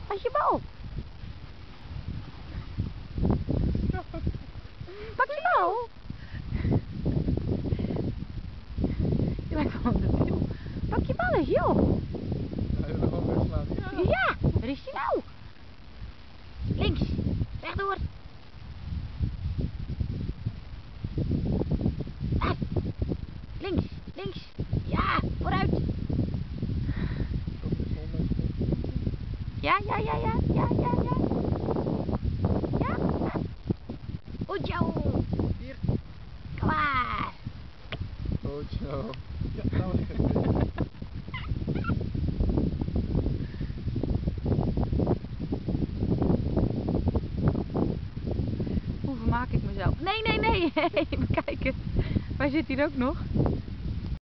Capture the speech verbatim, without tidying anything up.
Pas je bal. Pak je bal. Je lijkt wel een debiel. Pak je bal eens, joh. Ja, je wil gewoon wegslaan. Ja. Ja, waar is hij nou? Links, rechtdoor. Ah. Links, links. Ja, vooruit. Ja, ja, ja, ja, ja, ja, ja. Ja. Goed zo. Hier. Klaar. Goed zo. Ja, nou ligt het. Hoe vermaak ik mezelf? Nee, nee, nee. Even kijken. Waar zit hij ook nog?